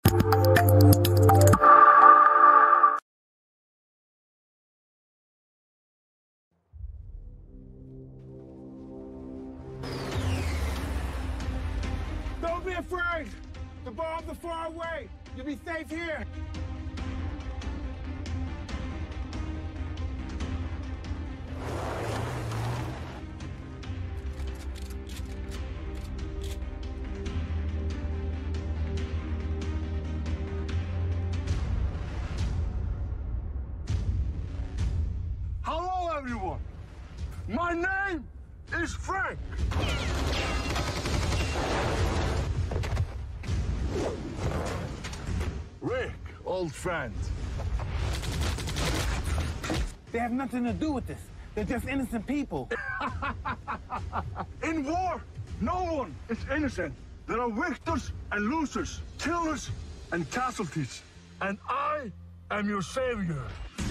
Don't be afraid. The bombs are far away. You'll be safe here. Hello, everyone. My name is Frank. Rick, old friend. They have nothing to do with this. They're just innocent people. In war, no one is innocent. There are victors and losers, killers and casualties. And I am your savior.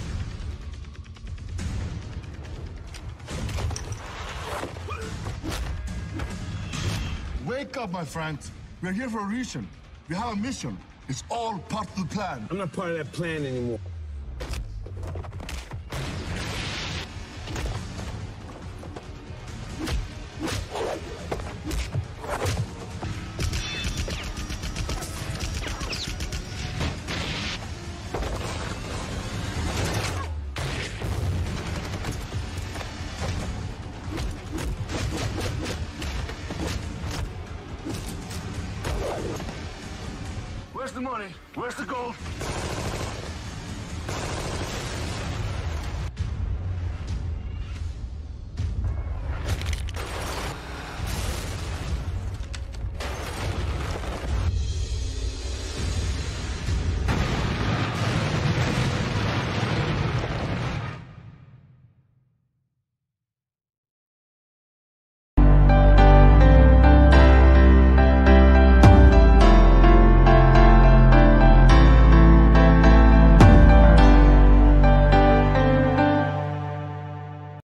Wake up, my friend. We're here for a reason. We have a mission. It's all part of the plan. I'm not part of that plan anymore. Where's the money? Where's the gold?